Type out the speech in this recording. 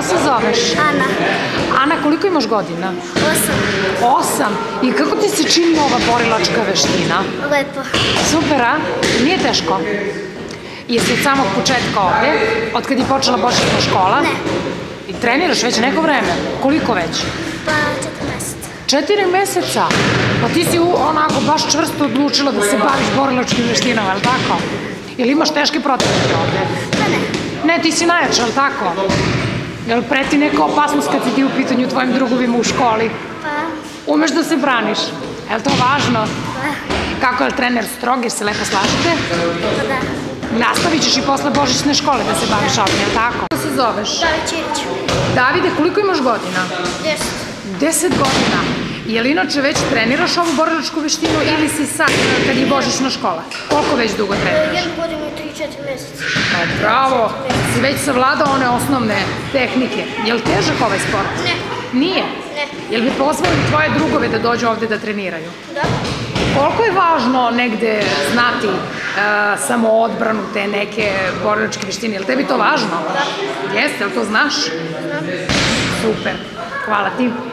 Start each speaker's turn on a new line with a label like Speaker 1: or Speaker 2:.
Speaker 1: Kako se zoveš?
Speaker 2: Ana.
Speaker 1: Ana, koliko imaš godina?
Speaker 2: 8.
Speaker 1: 8. I kako ti se čini ova borilačka veština?
Speaker 2: Lepo.
Speaker 1: Super, a? Nije teško? Jesi od samog početka ovde? Od kad je počela početna škola?
Speaker 2: Ne.
Speaker 1: I treniraš već neko vreme? Koliko već?
Speaker 2: Pa 4 meseca.
Speaker 1: 4 meseca? Pa ti si onako baš čvrsto odlučila da se baviš borilačkim veštinama, je li tako? Ili imaš teške protivnike ovde?
Speaker 2: Pa ne.
Speaker 1: Ne, ti si najjača, je li tako? Jel preti neka opasnost kad si ti u pitanju tvojim drugovima u školi?
Speaker 2: Pa.
Speaker 1: Umeš da se braniš? Je li to važno?
Speaker 2: Pa.
Speaker 1: Kako je trener strog, jer se lepo slažete?
Speaker 2: Pa da.
Speaker 1: Nastavit ćeš i posle božićne škole da se baviš ovdje, je li tako? Kako se zoveš?
Speaker 2: David Ćirić.
Speaker 1: Davide, koliko imaš godina?
Speaker 2: 10.
Speaker 1: 10 godina. Je li inače već treniraš ovu borilačku veštinu ili si sad kad je božićna škola? Koliko već dugo treniraš?
Speaker 2: 1 godinu i 3-4 meseca.
Speaker 1: Bravo! Si već savladao one osnovne tehnike. Je li težak ovaj sport?
Speaker 2: Ne.
Speaker 1: Nije?
Speaker 2: Ne.
Speaker 1: Jel bi pozvali tvoje drugove da dođu ovde da treniraju?
Speaker 2: Da.
Speaker 1: Koliko je važno negde znati samoodbranu te neke borilačke veštine? Je li tebi to važno?
Speaker 2: Da.
Speaker 1: Jeste, jel to znaš?
Speaker 2: Znam.
Speaker 1: Super. Hvala ti.